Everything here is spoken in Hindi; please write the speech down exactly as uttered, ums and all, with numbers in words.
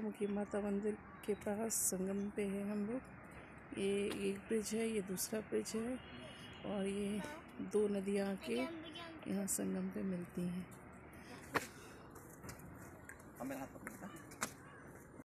पंचमुखी माता मंदिर के पास संगम पे है हम लोग। ये एक ब्रिज है, ये दूसरा ब्रिज है और ये दो नदियाँ के यहाँ संगम पे मिलती हैं।